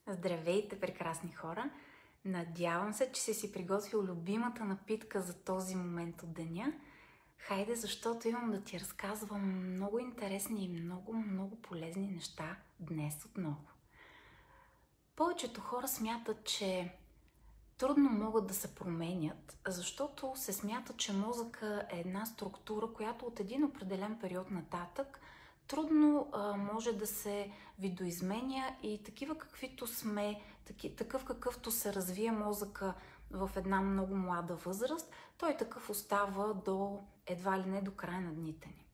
Здравейте, прекрасни хора! Надявам се, че си приготвил любимата напитка за този момент от деня. Хайде, защото имам да ти разказвам много интересни и много полезни неща днес отново. Повечето хора смятат, че трудно могат да се променят, защото се смята, че мозъка е една структура, която от един определен период нататък трудно може да се видоизменя и такива каквито сме, такъв какъвто се развие мозъка в една много млада възраст, той такъв остава до едва ли не до края на дните ни.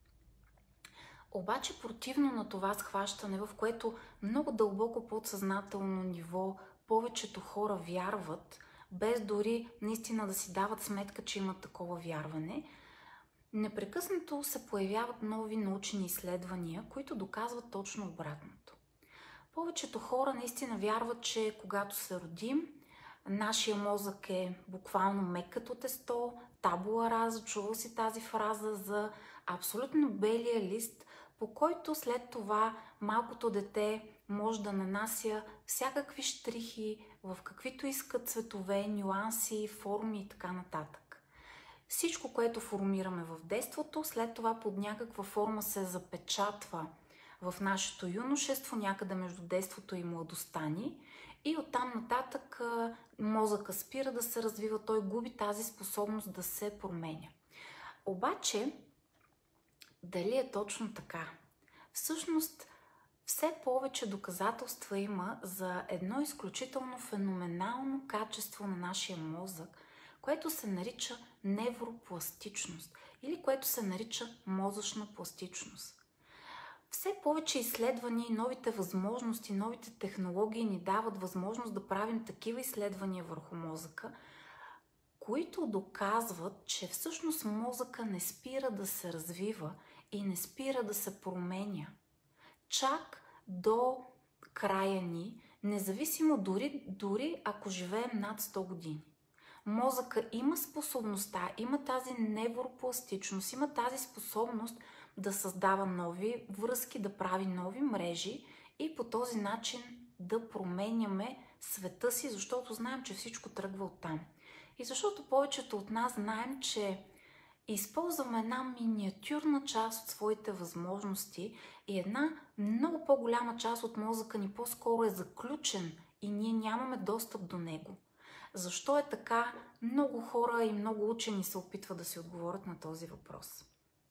Обаче противно на това схващане, в което много дълбоко подсъзнателно ниво повечето хора вярват, без дори наистина да си дават сметка, че имат такова вярване, непрекъснато се появяват нови научни изследвания, които доказват точно обратното. Повечето хора наистина вярват, че когато се родим, нашия мозък е буквално мек като тесто, табула раса, чувал си тази фраза за абсолютно белия лист, по който след това малкото дете може да нанася всякакви щрихи, в каквито искат цветове, нюанси, форми и така нататък. Всичко, което формираме в детството, след това под някаква форма се запечатва в нашето юношество, някъде между детството и младостта ни, и оттам нататък мозъка спира да се развива, той губи тази способност да се променя. Обаче, дали е точно така? Всъщност, все повече доказателства има за едно изключително феноменално качество на нашия мозък, което се нарича невропластичност или което се нарича мозъчна пластичност. Все повече изследвания и новите възможности, новите технологии ни дават възможност да правим такива изследвания върху мозъка, които доказват, че всъщност мозъка не спира да се развива и не спира да се променя. Чак до края ни, независимо дори ако живеем над 100 години. Мозъка има способността, има тази невропластичност, има тази способност да създава нови връзки, да прави нови мрежи и по този начин да променяме света си, защото знаем, че всичко тръгва оттам. И защото повечето от нас знаем, че използваме една миниатюрна част от своите възможности и една много по-голяма част от мозъка ни по-скоро е заключен и ние нямаме достъп до него. Защо е така? Много хора и много учени се опитват да си отговорят на този въпрос.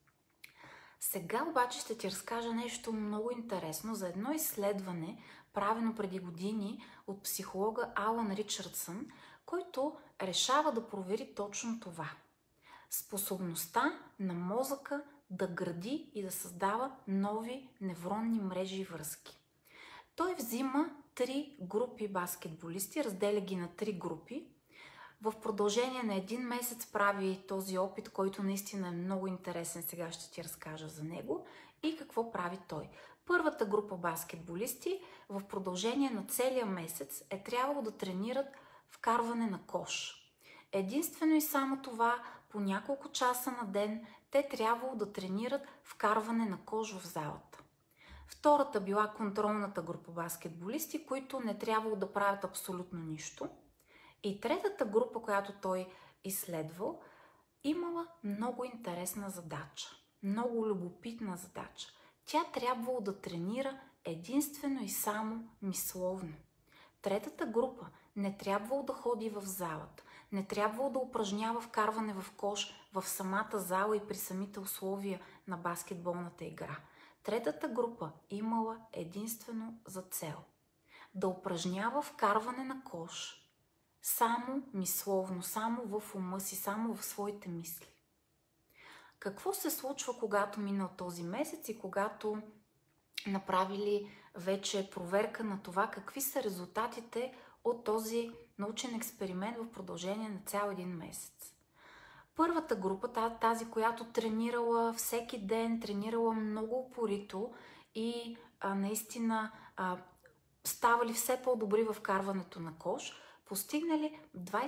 Сега обаче ще ти разкажа нещо много интересно за едно изследване, правено преди години от психолога Алън Ричардсън, който решава да провери точно това. Способността на мозъка да гради и да създава нови невронни мрежи и връзки. Той взима 3 групи баскетболисти, разделя ги на 3 групи. В продължение на 1 месец прави този опит, който наистина е много интересен. Сега ще ти разкажа за него и какво прави той. Първата група баскетболисти в продължение на целия месец е трябвало да тренират вкарване на кош. Единствено и само това, по няколко часа на ден, те трябвало да тренират вкарване на кош в залата. Втората била контролната група баскетболисти, които не трябвало да правят абсолютно нищо. И третата група, която той изследвал, имала много интересна задача, много любопитна задача. Тя трябвало да тренира единствено и само мисловно. Третата група не трябвало да ходи в залата, не трябвало да упражнява вкарване в кош в самата зала и при самите условия на баскетболната игра. Третата група имала единствено за цел да упражнява вкарване на кош само мисловно, само в ума си, само в своите мисли. Какво се случва, когато минал този месец и когато направили вече проверка на това какви са резултатите от този научен експеримент в продължение на цял 1 месец? Първата група, тази, която тренирала всеки ден, тренирала много упорито и наистина ставали все по-добри в вкарването на кош, постигнали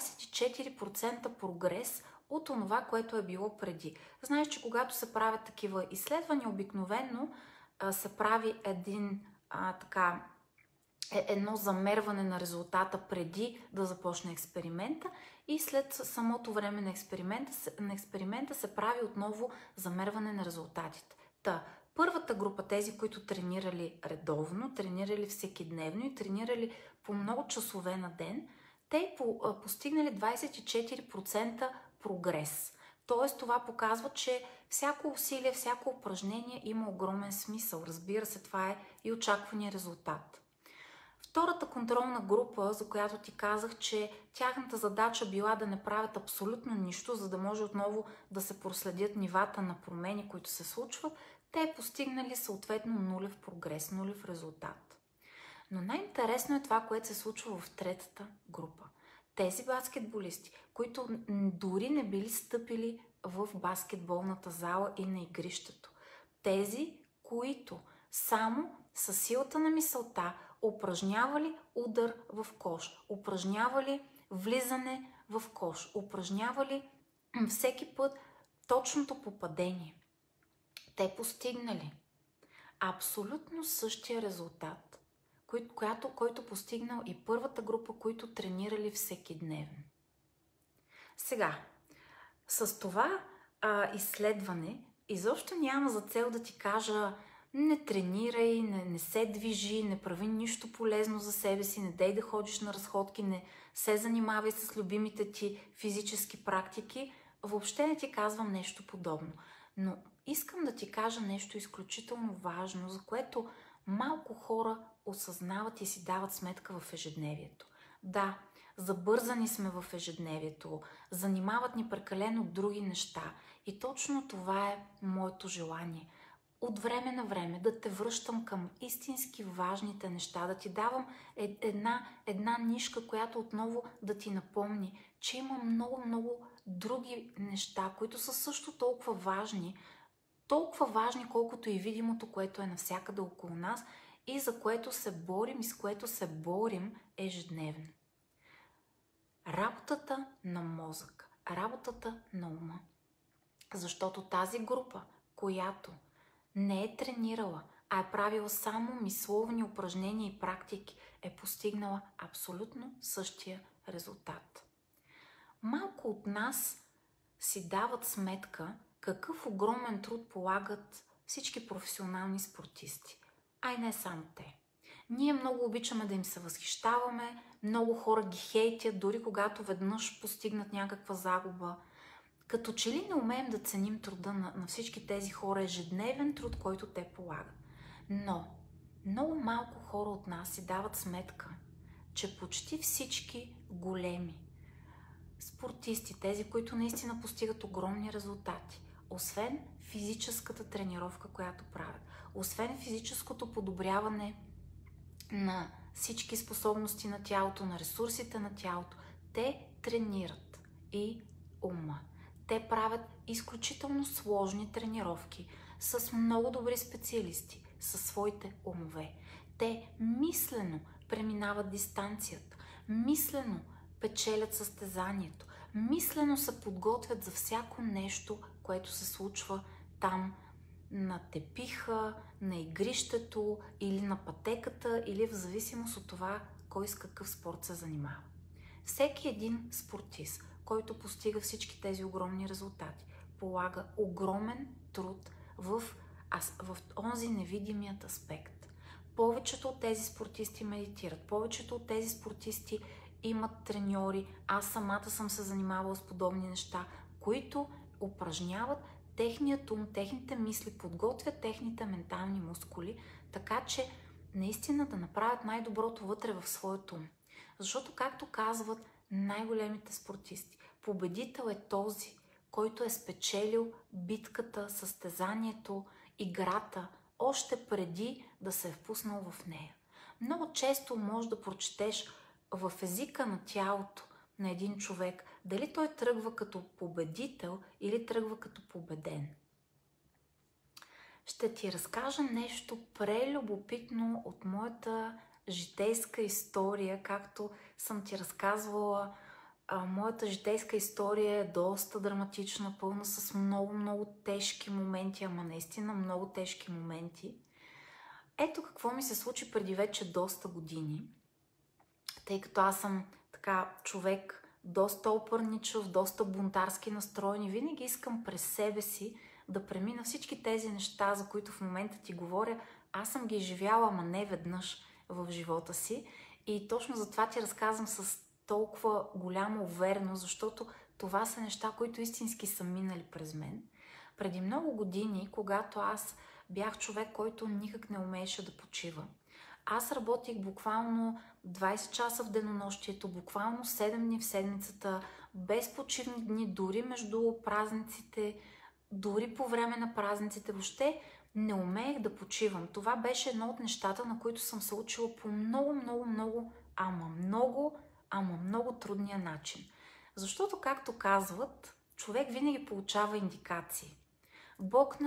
24% прогрес от това, което е било преди. Знаеш, че когато се правят такива изследвания, обикновено се прави един едно замерване на резултата преди да започне експеримента и след самото време на експеримента се прави отново замерване на резултатите. Първата група, тези, които тренирали редовно, тренирали всекидневно и тренирали по много часове на ден, те постигнали 24% прогрес. Тоест това показва, че всяко усилие, всяко упражнение има огромен смисъл. Разбира се, това е и очаквания резултат. Втората контролна група, за която ти казах, че тяхната задача била да не правят абсолютно нищо, за да може отново да се проследят нивата на промени, които се случват, те постигнали съответно нулев прогрес, нулев резултат. Но най-интересно е това, което се случва в третата група. Тези баскетболисти, които дори не били стъпили в баскетболната зала и на игрището. Тези, които само със силата на мисълта упражнявали удар в кош, упражнявали влизане в кош, упражнявали всеки път точното попадение. Те постигнали абсолютно същия резултат, който постигнал и първата група, които тренирали всекидневно. Сега, с това изследване изобщо няма за цел да ти кажа не тренирай, не се движи, не прави нищо полезно за себе си, не дей да ходиш на разходки, не се занимавай с любимите ти физически практики. Въобще не ти казвам нещо подобно. Но искам да ти кажа нещо изключително важно, за което малко хора осъзнават и си дават сметка в ежедневието. Да, забързани сме в ежедневието, занимават ни прекалено други неща и точно това е моето желание. От време на време да те връщам към истински важните неща, да ти давам една нишка, която отново да ти напомни, че има много други неща, които са също толкова важни, колкото и видимото, което е навсякъде около нас и за което се борим и с което се борим ежедневно. Работата на мозъка, работата на ума. Защото тази група, която не е тренирала, а е правила само мисловни упражнения и практики, е постигнала абсолютно същия резултат. Малко от нас си дават сметка какъв огромен труд полагат всички професионални спортисти, а и не само те. Ние много обичаме да им се възхищаваме, много хора ги хейтят, дори когато веднъж постигнат някаква загуба. Като че ли не умеем да ценим труда на всички тези хора, ежедневен труд, който те полагат. Но много малко хора от нас си дават сметка, че почти всички големи спортисти, тези, които наистина постигат огромни резултати, освен физическата тренировка, която правят, освен физическото подобряване на всички способности на тялото, на ресурсите на тялото, те тренират и ума. Те правят изключително сложни тренировки с много добри специалисти, със своите умове. Те мислено преминават дистанцията, мислено печелят състезанието, мислено се подготвят за всяко нещо, което се случва там на тепиха, на игрището или на пътеката, или в зависимост от това кой с какъв спорт се занимава. Всеки един спортист, който постига всички тези огромни резултати, полага огромен труд в онзи невидимият аспект. Повечето от тези спортисти медитират, повечето от тези спортисти имат треньори, аз самата съм се занимавала с подобни неща, които упражняват техният ум, техните мисли, подготвят техните ментални мускули, така че наистина да направят най-доброто вътре в своето ум. Защото, както казват най-големите спортисти, победител е този, който е спечелил битката, състезанието, играта, още преди да се е впуснал в нея. Много често може да прочетеш в езика на тялото на един човек, дали той тръгва като победител или тръгва като победен. Ще ти разкажа нещо прелюбопитно от моята житейска история, както съм ти разказвала. Моята житейска история е доста драматична, пълна с много тежки моменти, ама наистина много тежки моменти. Ето какво ми се случи преди вече доста години, тъй като аз съм така човек доста опърничав, доста бунтарски настроен и винаги искам през себе си да премина всички тези неща, за които в момента ти говоря. Аз съм ги изживяла, ама не веднъж в живота си. И точно затова ти разказвам с толкова голяма увереност, защото това са неща, които истински са минали през мен. Преди много години, когато аз бях човек, който никак не умееше да почива, аз работих буквално 20 часа в денонощието, буквално 7 дни в седмицата, без почивни дни, дори между празниците, дори по време на празниците. Въобще не умеех да почивам. Това беше едно от нещата, на които съм се учила по много трудния начин. Защото, както казват, човек винаги получава индикации. Бог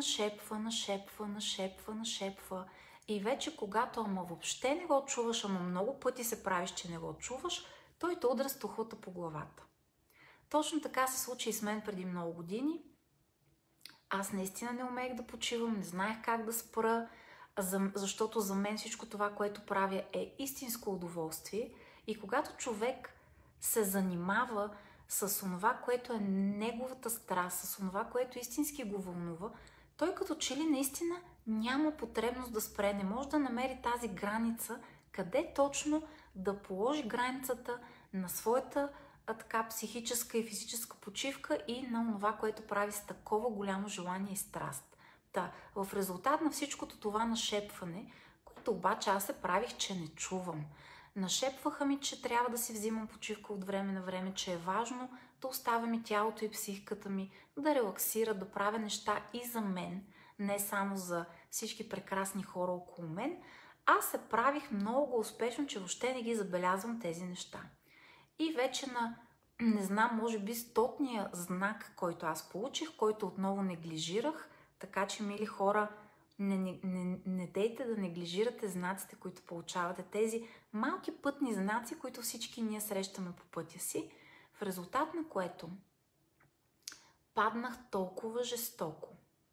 нашепва. И вече когато въобще не го чуваш, много пъти се правиш, че не го чуваш, той те удря с тухлата по главата. Точно така се случи и с мен преди много години. Аз наистина не умеех да почивам, не знаех как да спра, защото за мен всичко това, което правя, е истинско удоволствие. И когато човек се занимава с онова, което е неговата страст, с онова, което истински го вълнува, той като че ли наистина няма потребност да спре, не може да намери тази граница, къде точно да положи границата на своята така психическа и физическа почивка и на това, което прави с такова голямо желание и страст. В резултат на всичкото това нашепване, което обаче аз се правих, че не чувам. Нашепваха ми, че трябва да си взимам почивка от време на време, че е важно да оставям и тялото и психиката ми да релаксира, да правя неща и за мен, не само за всички прекрасни хора около мен. Аз се правих много успешно, че въобще не ги забелязвам тези неща. И вече на, не знам, може би 100-ния знак, който аз получих, който отново неглижирах, така че, мили хора, не дейте да неглижирате знаците, които получавате. Тези малки пътни знаци, които всички ние срещаме по пътя си, в резултат на което паднах толкова жестоко,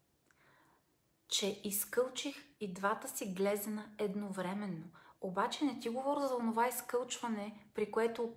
че изкълчих и двата си глезена едновременно. Обаче не ти говоря за онова изкълчване, при което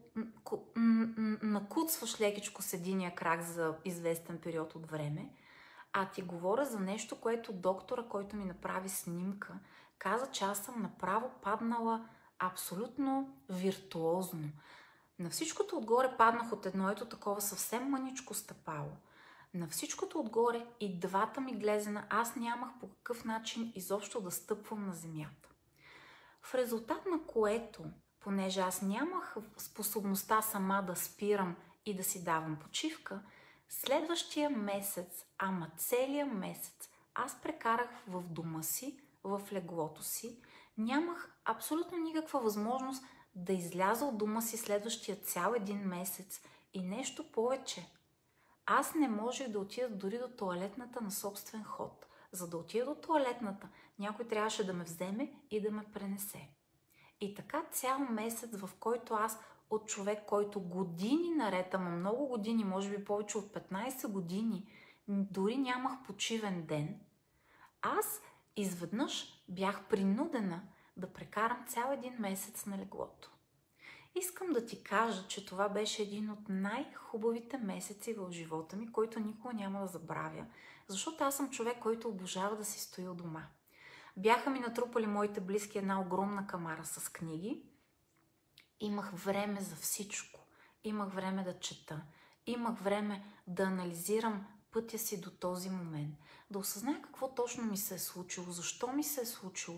накуцваш лекичко с единия крак за известен период от време, а ти говоря за нещо, което доктора, който ми направи снимка, каза, че аз съм направо паднала абсолютно виртуозно. На всичкото отгоре паднах от едното такова съвсем мъничко стъпало. На всичкото отгоре и двата ми глезена, аз нямах по какъв начин изобщо да стъпвам на земята. В резултат на което, понеже аз нямах способността сама да спирам и да си давам почивка, следващия месец, целия месец, аз прекарах в дома си, в леглото си. Нямах абсолютно никаква възможност да изляза от дома си следващия цял един месец и нещо повече. Аз не можех да отида дори до тоалетната на собствен ход. За да отида до тоалетната, някой трябваше да ме вземе и да ме пренесе. И така цял месец, в който аз от човек, който години наред, много години, може би повече от 15 години, дори нямах почивен ден, аз изведнъж бях принудена да прекарам цял един месец на леглото. Искам да ти кажа, че това беше един от най-хубавите месеци в живота ми, който никога няма да забравя, защото аз съм човек, който обожава да си стои у дома. Бяха ми натрупали моите близки една огромна камара с книги. Имах време за всичко. Имах време да чета. Имах време да анализирам пътя си до този момент. Да осъзная какво точно ми се е случило, защо ми се е случило,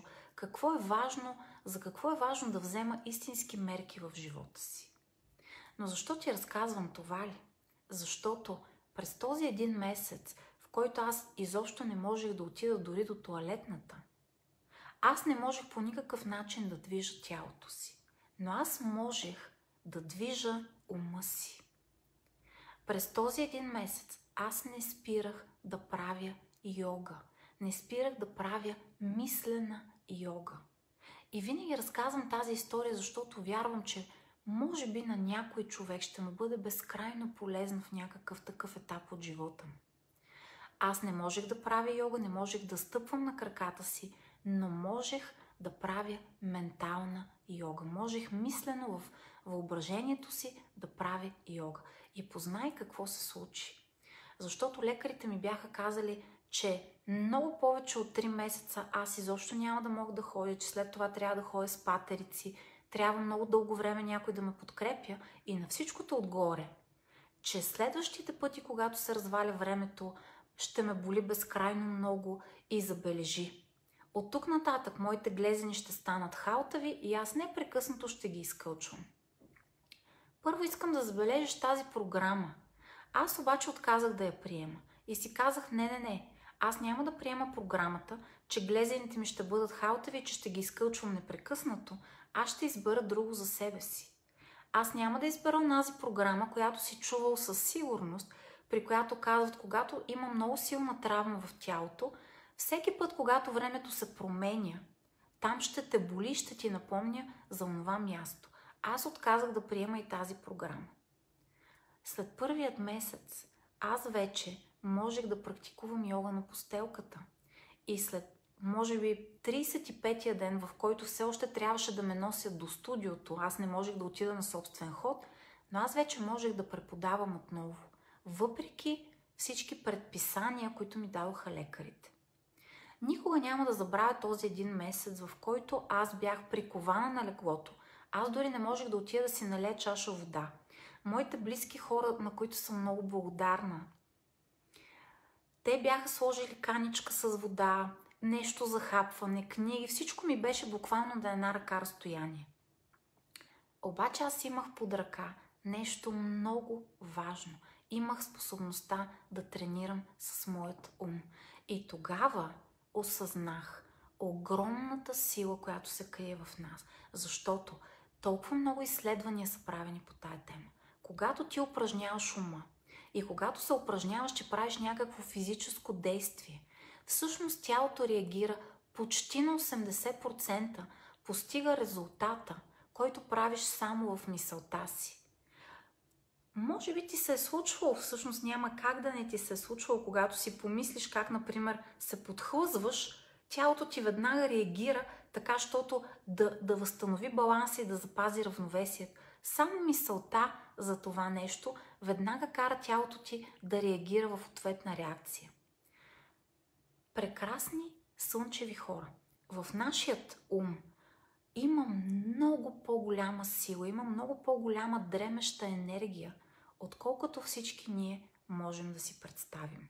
за какво е важно да взема истински мерки в живота си. Но защо ти разказвам това ли? Защото през този един месец, в който аз изобщо не можех да отида дори до тоалетната, аз не можех по никакъв начин да движа тялото си, но аз можех да движа ума си. През този един месец аз не спирах да правя йога. Не спирах да правя мислена йога. И винаги разказвам тази история, защото вярвам, че може би на някой човек ще му бъде безкрайно полезно в някакъв такъв етап от живота му. Аз не можех да правя йога, не можех да стъпвам на краката си, но можех да правя ментална йога. Можех мислено в въображението си да правя йога. И познай какво се случи. Защото лекарите ми бяха казали, че много повече от 3 месеца аз изобщо няма да мога да ходя, че след това трябва да ходя с патерици, трябва много дълго време някой да ме подкрепя и на всичкото отгоре, че следващите пъти, когато се разваля времето, ще ме боли безкрайно много и забележи. От тук нататък моите глезени ще станат халтави и аз непрекъснато ще ги изкълчвам. Първо искам да забележиш тази програма. Аз обаче отказах да я приема и си казах не, аз няма да приема програмата, че глезените ми ще бъдат халтави и че ще ги изкълчвам непрекъснато, аз ще избера друго за себе си. Аз няма да избера онази програма, която си чувал със сигурност, при която казват, когато има много силна травма в тялото, всеки път, когато времето се променя, там ще те боли, ще ти напомня за онова място. Аз отказах да приема и тази програма. След първият месец аз вече можех да практикувам йога на постелката. И след, може би, 35-я ден, в който все още трябваше да ме носят до студиото, аз не можех да отида на собствен ход, но аз вече можех да преподавам отново, въпреки всички предписания, които ми дадоха лекарите. Никога няма да забравя този един месец, в който аз бях прикована на леглото. Аз дори не можех да отида да си налея чаша вода. Моите близки хора, на които съм много благодарна, те бяха сложили каничка с вода, нещо за хапване, книги, всичко ми беше буквално на една ръка разстояние. Обаче аз имах под ръка нещо много важно. Имах способността да тренирам с моят ум. И тогава осъзнах огромната сила, която се крие в нас. Защото толкова много изследвания са правени по тая тема. Когато ти упражняваш ума и когато се упражняваш, че правиш някакво физическо действие, всъщност тялото реагира почти на 80%, постига резултата, който правиш само в мисълта си. Може би ти се е случвало, всъщност няма как да не ти се е случвало, когато си помислиш как, например, се подхлъзваш, тялото ти веднага реагира така, защото да възстанови баланса и да запази равновесието. Само мисълта за това нещо веднага кара тялото ти да реагира в ответна реакция. Прекрасни слънчеви хора. В нашият ум има много по-голяма сила, има много по-голяма дремеща енергия, отколкото всички ние можем да си представим.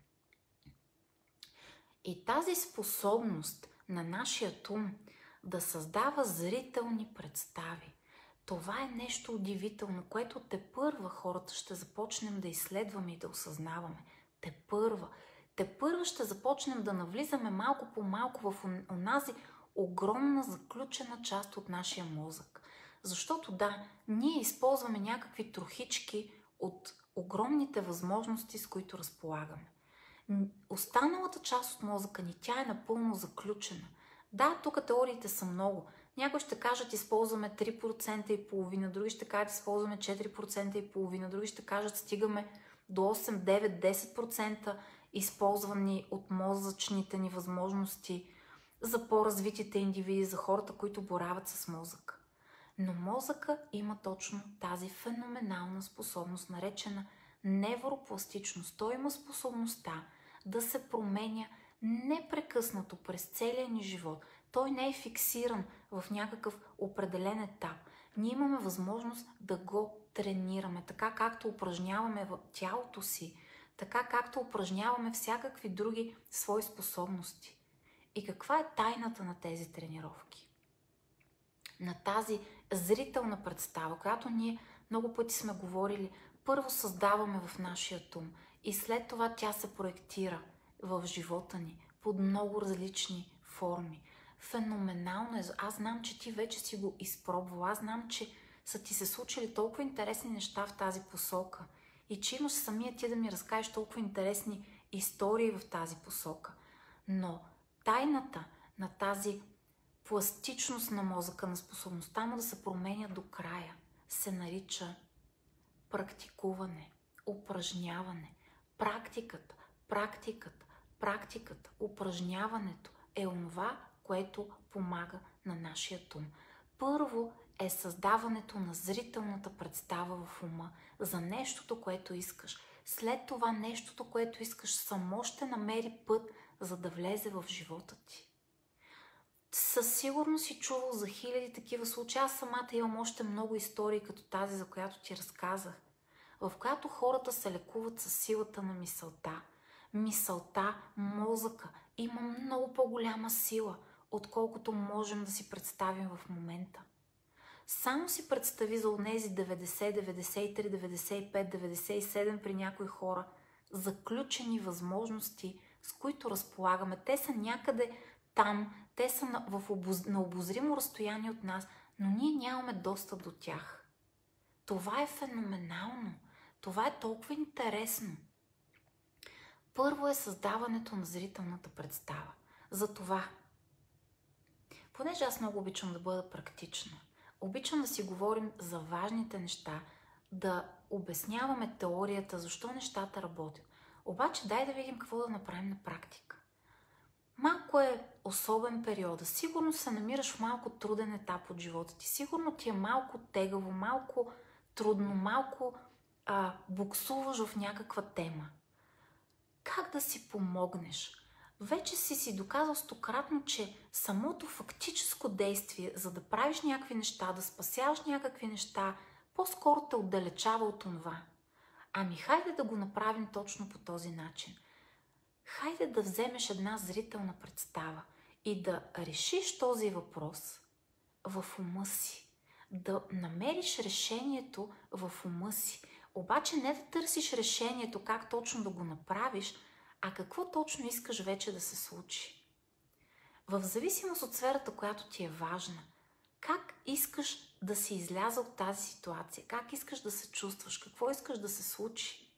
И тази способност на нашия ум да създава зрителни представи, това е нещо удивително, което тепърва хората ще започнем да изследваме и да осъзнаваме. Тепърва ще започнем да навлизаме малко по малко в онази огромна заключена част от нашия мозък. Защото да, ние използваме някакви трохички от огромните възможности, с които разполагаме. Останалата част от мозъка ни, тя е напълно заключена. Да, тук теориите са много. Някои ще кажат, използваме 3% и половина, други ще кажат, използваме 4% и половина, други ще кажат, стигаме до 8, 9, 10% използвани от мозъчните ни възможности за по-развитите индивиди, за хората, които борават с мозък. Но мозъка има точно тази феноменална способност, наречена невропластичност. Той има способността да се променя непрекъснато през целия ни живот. Той не е фиксиран в някакъв определен етап. Ние имаме възможност да го тренираме, така както упражняваме в тялото си, така както упражняваме всякакви други свои способности. И каква е тайната на тези тренировки? На тази зрителна представа, която ние много пъти сме говорили, първо създаваме в нашия ум и след това тя се проектира в живота ни под много различни форми. Феноменално е. Аз знам, че ти вече си го изпробвала. Аз знам, че са ти се случили толкова интересни неща в тази посока и че имаш самия ти да ми разкажеш толкова интересни истории в тази посока. Но тайната на тази пластичност на мозъка, на способността му да се променя до края, се нарича практикуване, упражняване. Практиката, упражняването е онова, което помага на нашия ум. Първо е създаването на зрителната представа в ума за нещото, което искаш. След това нещото, което искаш, само ще намери път, за да влезе в живота ти. Със сигурност си чувал за хиляди такива случаи. Аз самата имам още много истории, като тази, за която ти разказах, в която хората се лекуват със силата на мисълта. Мисълта, мозъка има много по-голяма сила, отколкото можем да си представим в момента. Само си представи за онези 90, 93, 95, 97 при някои хора заключени възможности, с които разполагаме. Те са някъде там, те са на обозримо разстояние от нас, но ние нямаме достъп до тях. Това е феноменално. Това е толкова интересно. Първо е създаването на зрителната представа. Затова, понеже аз много обичам да бъда практична, обичам да си говорим за важните неща, да обясняваме теорията, защо нещата работят. Обаче дай да видим какво да направим на практика. Малко е особен период. Сигурно се намираш в малко труден етап от живота ти. Сигурно ти е малко тегаво, малко трудно, малко буксуваш в някаква тема. Как да си помогнеш? Вече си доказал стократно, че самото фактическо действие, за да правиш някакви неща, да спасяваш някакви неща, по-скоро те отдалечава от това. Ами хайде да го направим точно по този начин. Хайде да вземеш една зрителна представа и да решиш този въпрос в ума си. Да намериш решението в ума си. Обаче не да търсиш решението как точно да го направиш, а какво точно искаш вече да се случи. В зависимост от сферата, която ти е важна, как искаш да си изляза от тази ситуация, как искаш да се чувстваш, какво искаш да се случи.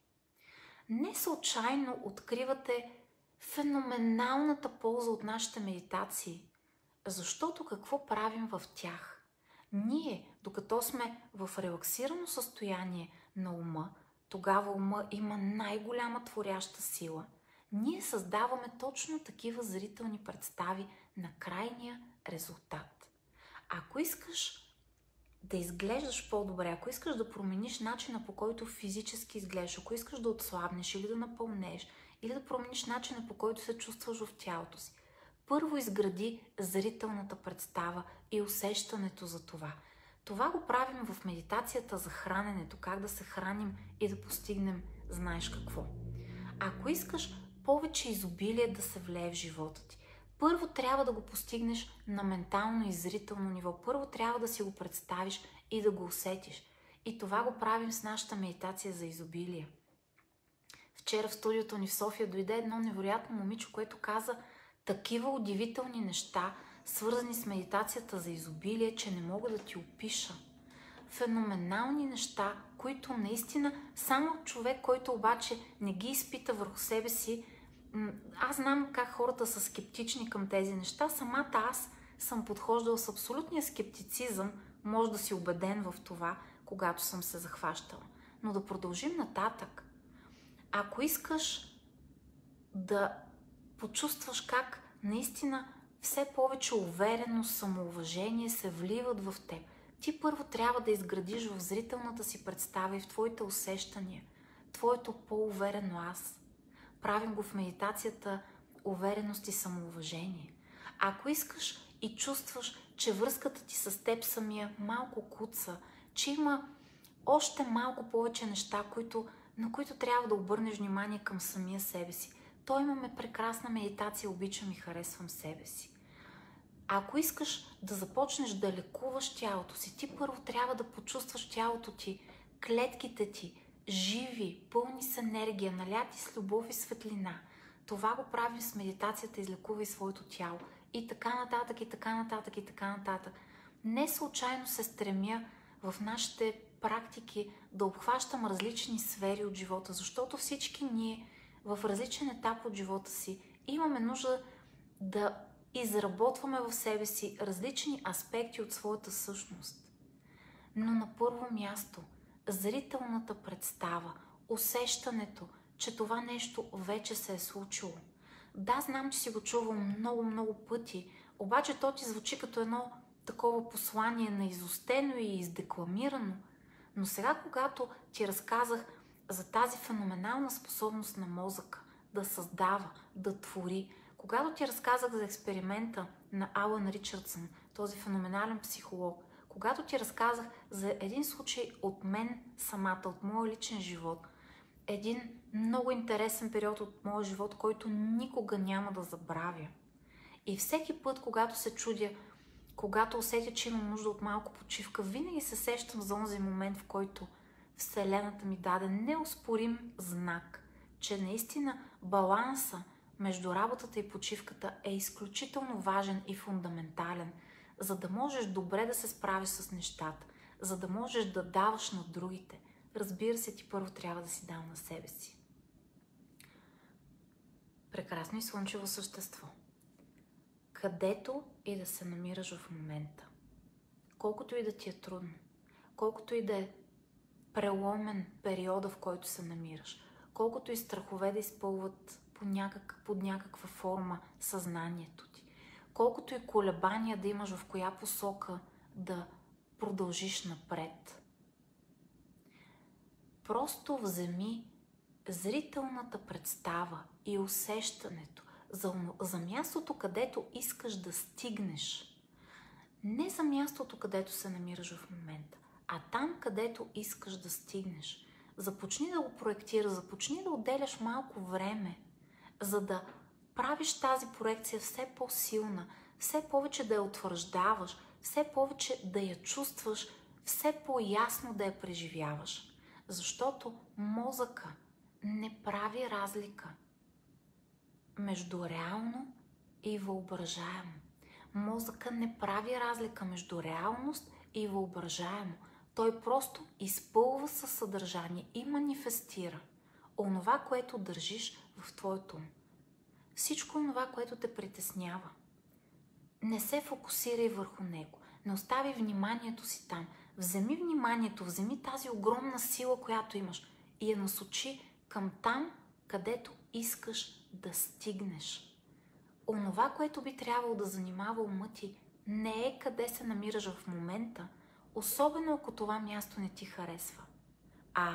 Не случайно откривате феноменалната полза от нашите медитации, защото какво правим в тях? Ние, докато сме в релаксирано състояние на ума, тогава ума има най-голяма творяща сила. Ние създаваме точно такива зрителни представи на крайния резултат. Ако искаш да изглеждаш по-добре, ако искаш да промениш начина, по който физически изглеждаш, ако искаш да отслабнеш или да напълнеш, или да промениш начина, по който се чувстваш в тялото си, първо изгради зрителната представа и усещането за това. Това го правим в медитацията за храненето, как да се храним и да постигнем знаеш какво. Ако искаш повече изобилие да се влее в живота ти, първо трябва да го постигнеш на ментално и зрително ниво. Първо трябва да си го представиш и да го усетиш. И това го правим с нашата медитация за изобилие. Вчера в студиото ни в София дойде едно невероятно момиче, което каза такива удивителни неща, свързани с медитацията за изобилие, че не мога да ти опиша. Феноменални неща, които наистина само човек, който обаче не ги изпита върху себе си. Аз знам как хората са скептични към тези неща. Самата аз съм подхождала с абсолютния скептицизъм, може да си убеден в това, когато съм се захващала. Но да продължим нататък. Ако искаш да почувстваш как наистина все повече увереност, самоуважение се вливат в теб, ти първо трябва да изградиш в зрителната си представа и в твоите усещания твоето по-уверено аз. Правим го в медитацията увереност и самоуважение. Ако искаш и чувстваш, че връзката ти с теб самия малко куца, че има още малко повече неща, на които трябва да обърнеш внимание към самия себе си, то имаме прекрасна медитация обичам и харесвам себе си. Ако искаш да започнеш да лекуваш тялото си, ти първо трябва да почувстваш тялото ти, клетките ти, живи, пълни с енергия, наляти с любов и светлина. Това го правим с медитацията излекувай своето тяло. И така нататък, и така нататък, и така нататък. Не случайно се стремя в нашите практики да обхващам различни сфери от живота, защото всички ние в различен етап от живота си имаме нужда да изработваме в себе си различни аспекти от своята същност. Но на първо място, зрителната представа, усещането, че това нещо вече се е случило. Да, знам, че си го чувам много, много пъти Обаче то ти звучи като едно такова послание наизустено и издекламирано. Но сега, когато ти разказах за тази феноменална способност на мозъка да създава, да твори, когато ти разказах за експеримента на Алън Ричардсън, този феноменален психолог, когато ти разказах за един случай от мен самата, от моя личен живот, един много интересен период от моя живот, който никога няма да забравя. И всеки път, когато се чудя, когато усетя, че имам нужда от малко почивка, винаги се сещам за онзи момент, в който Вселената ми даде неоспорим знак, че наистина баланса между работата и почивката е изключително важен и фундаментален, за да можеш добре да се справиш с нещата, за да можеш да даваш на другите. Разбира се, ти първо трябва да си дал на себе си. Прекрасно и слънчево същество. Където и да се намираш в момента, колкото и да ти е трудно, колкото и да е преломен периода, в който се намираш, колкото и страхове да изпълват под някаква форма съзнанието ти, колкото и колебания да имаш в коя посока да продължиш напред. Просто вземи зрителната представа и усещането за мястото, където искаш да стигнеш. Не за мястото, където се намираш в момента, а там, където искаш да стигнеш. Започни да го проектираш, започни да отделяш малко време, за да правиш тази проекция все по-силна, все повече да я утвърждаваш, все повече да я чувстваш, все по-ясно да я преживяваш. Защото мозъка не прави разлика между реално и въображаемо. Мозъка не прави разлика между реалност и въображаемо. Той просто изпълва със съдържание и манифестира онова, което държиш в твоето ум. Всичко онова, което те притеснява. Не се фокусирай върху него. Не остави вниманието си там. Вземи вниманието, вземи тази огромна сила, която имаш и я насочи към там, където искаш да стигнеш. Онова, което би трябвало да занимава ума ти, не е къде се намираш в момента, особено ако това място не ти харесва, а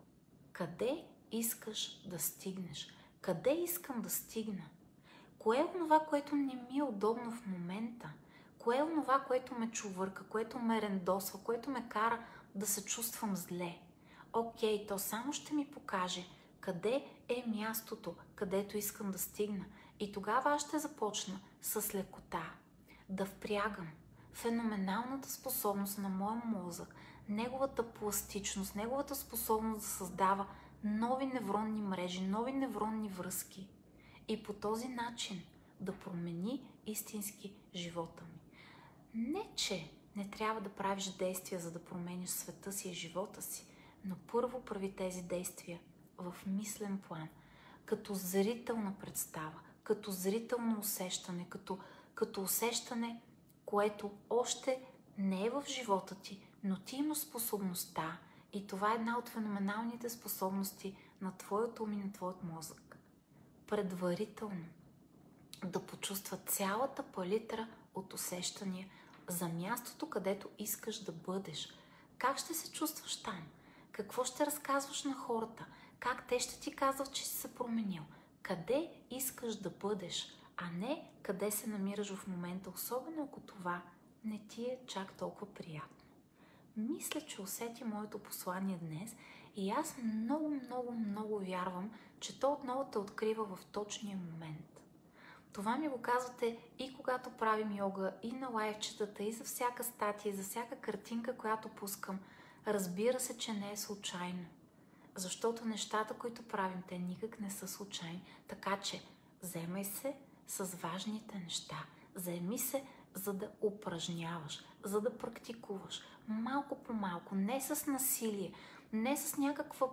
къде искаш да стигнеш. Къде искам да стигна? Кое е онова, което не ми е удобно в момента? Кое е онова, което ме чувърка, което ме рендосва, което ме кара да се чувствам зле? Окей, то само ще ми покаже къде е мястото, където искам да стигна. И тогава аз ще започна с лекота да впрягам феноменалната способност на моя мозък, неговата пластичност, неговата способност да създава нови невронни мрежи, нови невронни връзки и по този начин да промени истински живота ми. Не, че не трябва да правиш действия, за да промениш света си и живота си, но първо прави тези действия в мислен план, като зрителна представа, като зрително усещане, като усещане, което още не е в живота ти, но ти имаш способността и това е една от феноменалните способности на твоето ум и на твоят мозък. Предварително да почувства цялата палитра от усещания за мястото, където искаш да бъдеш. Как ще се чувстваш там? Какво ще разказваш на хората? Как те ще ти казват, че си се променил? Къде искаш да бъдеш, а не къде се намираш в момента, особено ако това не ти е чак толкова приятно. Мисля, че усети моето послание днес и аз много вярвам, че то отново те открива в точния момент. Това ми го казвате и когато правим йога, и на лайвчетата, и за всяка статия, и за всяка картинка, която пускам. Разбира се, че не е случайно. Защото нещата, които правим, те никак не са случайни. Така че, вземай се с важните неща. Заеми се, за да упражняваш, за да практикуваш. Малко по малко, не с насилие, не с някаква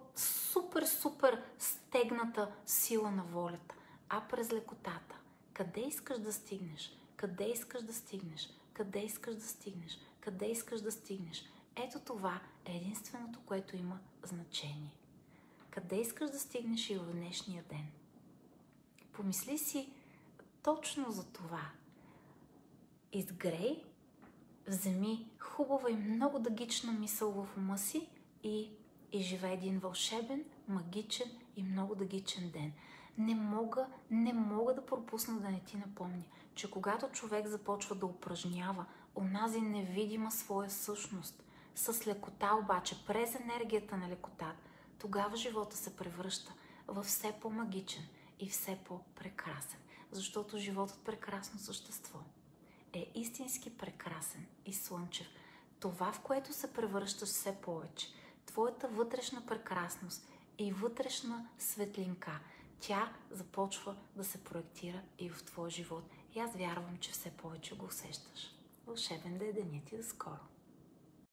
супер стегната сила на волята, а през лекотата. Къде искаш да стигнеш? Къде искаш да стигнеш? Къде искаш да стигнеш? Къде искаш да стигнеш? Ето това е единственото, което има значение. Къде искаш да стигнеш и в днешния ден? Помисли си точно за това. изгрей, вземи хубава и много дъгична мисъл в ума си и живей един вълшебен, магичен и много дъгичен ден. Не мога да пропусна да не ти напомня, че когато човек започва да упражнява онази невидима своя същност, с лекота обаче, през енергията на лекота, тогава живота се превръща във все по-магичен и все по-прекрасен. Защото животът прекрасно същество е истински прекрасен и слънчев. Това, в което се превръщаш все повече, твоята вътрешна прекрасност и вътрешна светлинка, тя започва да се проектира и в твоя живот. И аз вярвам, че все повече го усещаш. Вълшебен да е денят ти, до скоро!